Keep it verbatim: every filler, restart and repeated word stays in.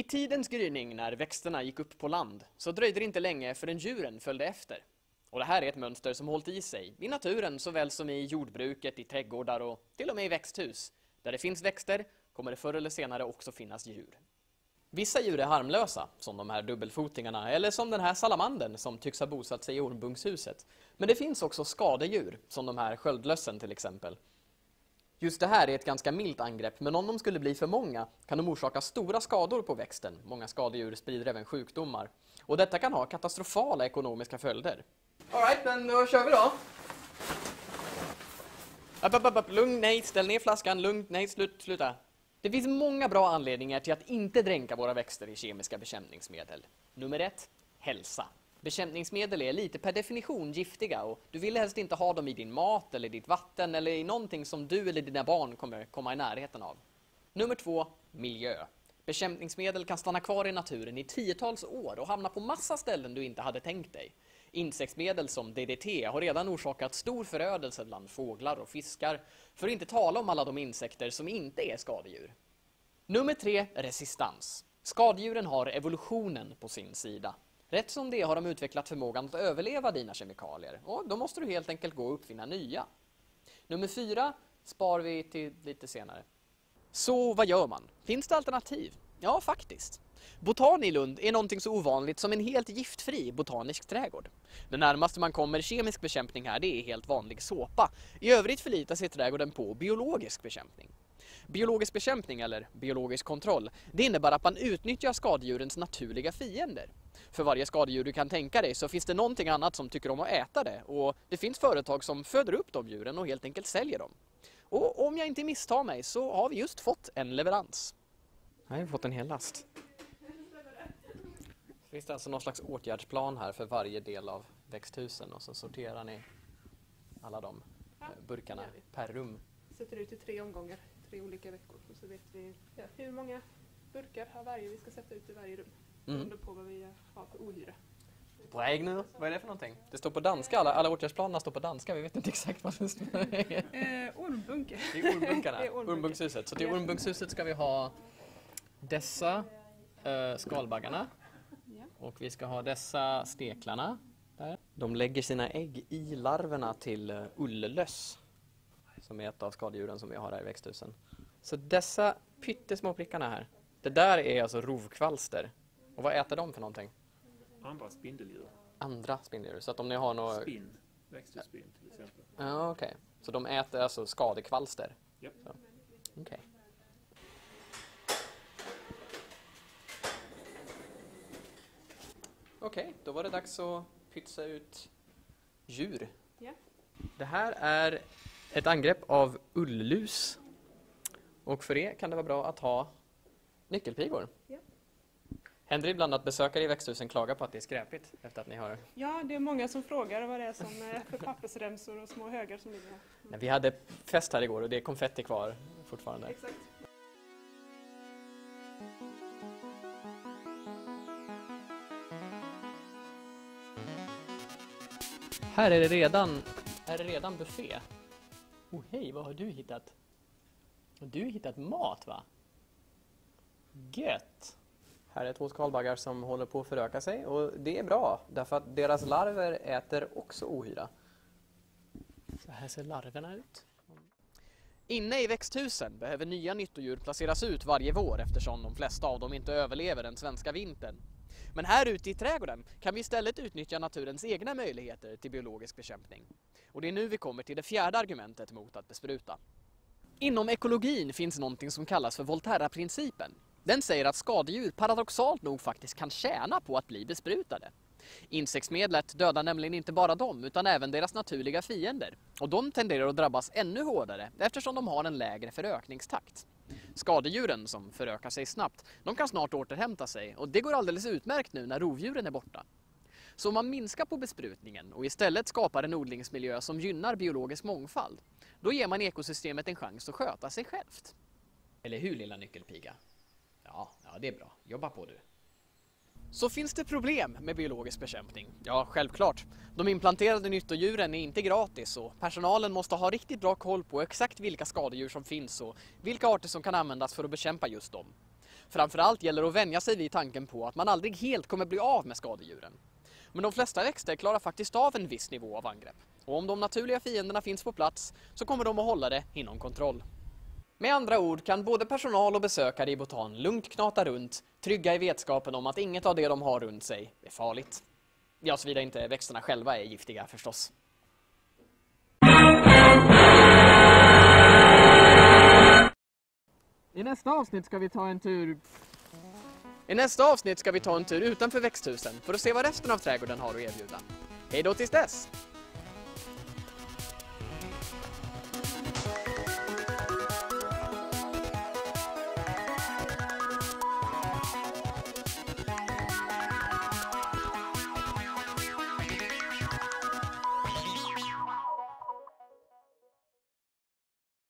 Vid tidens gryning när växterna gick upp på land så dröjde det inte länge förrän djuren följde efter. Och det här är ett mönster som hållit i sig i naturen såväl som i jordbruket, i trädgårdar och till och med i växthus. Där det finns växter kommer det förr eller senare också finnas djur. Vissa djur är harmlösa, som de här dubbelfotingarna eller som den här salamandern som tycks ha bosatt sig i ormbunkshuset. Men det finns också skadedjur, som de här sköldlössen till exempel. Just det här är ett ganska milt angrepp, men om de skulle bli för många kan de orsaka stora skador på växten. Många skadedjur sprider även sjukdomar. Och detta kan ha katastrofala ekonomiska följder. All right, men då kör vi då. Upp, upp, upp, upp. Lugn, nej, ställ ner flaskan. Lugnt, nej, slut, sluta. Det finns många bra anledningar till att inte dränka våra växter i kemiska bekämpningsmedel. Nummer ett, hälsa. Bekämpningsmedel är lite per definition giftiga och du vill helst inte ha dem i din mat eller ditt vatten eller i någonting som du eller dina barn kommer komma i närheten av. Nummer två, miljö. Bekämpningsmedel kan stanna kvar i naturen i tiotals år och hamna på massa ställen du inte hade tänkt dig. Insektsmedel som D D T har redan orsakat stor förödelse bland fåglar och fiskar, för att inte tala om alla de insekter som inte är skadedjur. Nummer tre, resistans. Skadedjuren har evolutionen på sin sida. Rätt som det har de utvecklat förmågan att överleva dina kemikalier och då måste du helt enkelt gå och uppfinna nya. Nummer fyra spar vi till lite senare. Så vad gör man? Finns det alternativ? Ja, faktiskt. Botan i Lund är någonting så ovanligt som en helt giftfri botanisk trädgård. Det närmaste man kommer kemisk bekämpning här det är helt vanlig såpa. I övrigt förlitar sig trädgården på biologisk bekämpning. Biologisk bekämpning eller biologisk kontroll, det innebär att man utnyttjar skadedjurens naturliga fiender. För varje skadedjur du kan tänka dig så finns det någonting annat som tycker om att äta det och det finns företag som föder upp de djuren och helt enkelt säljer dem. Och om jag inte misstar mig så har vi just fått en leverans. Här har vi fått en hel last. Det finns alltså någon slags åtgärdsplan här för varje del av växthusen och så sorterar ni alla de ja, burkarna per rum. Sätter ut i tre omgångar, tre olika veckor och så vet vi ja, hur många burkar har varje vi ska sätta ut i varje rum. Mm. Beroende på vad vi har för ohyra. Bräg nu, vad är det för någonting? Det står på danska, alla, alla åtgärdsplanerna står på danska, vi vet inte exakt vad det står. eh, ormbunke. Det är ormbunkarna, Det är ormbunke. ormbunkshuset. Så till ormbunkshuset ska vi ha dessa äh, skalbaggarna. Ja. Och vi ska ha dessa steklarna. Där. De lägger sina ägg i larverna till uh, ullelöss. Som är ett av skadedjuren som vi har här i växthusen. Så dessa pyttesmå prickarna här. Det där är alltså rovkvalster. Och vad äter de för någonting? Andra spindeldjur. Andra spindeldjur. Så att om ni har några... Spinn. Växthusspinn till exempel. Ja, okej. Okay. Så de äter alltså skadekvalster? Japp. Okej. Okay. Okej, okay, då var det dags att pytsa ut djur. Ja. Det här är ett angrepp av ulllus. Och för det kan det vara bra att ha nyckelpigor. Ja. Händer det ibland att besökare i växthusen klagar på att det är skräpigt efter att ni har... Ja, det är många som frågar vad det är som är för pappersremsor och små högar som ligger här. Nej, vi hade fest här igår och det är konfetti kvar fortfarande. Exakt. Här är det redan, här är det redan buffé. Oh hej, vad har du hittat? Har du hittat mat, va? Gött! Här är två skalbaggar som håller på att föröka sig och det är bra därför att deras larver äter också ohyra. Så här ser larverna ut. Inne i växthusen behöver nya nyttodjur placeras ut varje vår eftersom de flesta av dem inte överlever den svenska vintern. Men här ute i trädgården kan vi istället utnyttja naturens egna möjligheter till biologisk bekämpning. Och det är nu vi kommer till det fjärde argumentet mot att bespruta. Inom ekologin finns någonting som kallas för Volterra-principen. Den säger att skadedjur paradoxalt nog faktiskt kan tjäna på att bli besprutade. Insektsmedlet dödar nämligen inte bara dem utan även deras naturliga fiender. Och de tenderar att drabbas ännu hårdare eftersom de har en lägre förökningstakt. Skadedjuren som förökar sig snabbt, de kan snart återhämta sig och det går alldeles utmärkt nu när rovdjuren är borta. Så om man minskar på besprutningen och istället skapar en odlingsmiljö som gynnar biologisk mångfald, då ger man ekosystemet en chans att sköta sig självt. Eller hur, lilla nyckelpiga? Ja, ja, det är bra. Jobba på du. Så finns det problem med biologisk bekämpning? Ja, självklart. De implanterade nyttodjuren är inte gratis och personalen måste ha riktigt bra koll på exakt vilka skadedjur som finns och vilka arter som kan användas för att bekämpa just dem. Framförallt gäller det att vänja sig vid tanken på att man aldrig helt kommer bli av med skadedjuren. Men de flesta växter klarar faktiskt av en viss nivå av angrepp. Och om de naturliga fienderna finns på plats så kommer de att hålla det inom kontroll. Med andra ord kan både personal och besökare i Botan lugnt knata runt, trygga i vetskapen om att inget av det de har runt sig är farligt. Ja, såvida inte växterna själva är giftiga förstås. I nästa avsnitt ska vi ta en tur... I nästa avsnitt ska vi ta en tur utanför växthusen för att se vad resten av trädgården har att erbjuda. Hej då tills dess!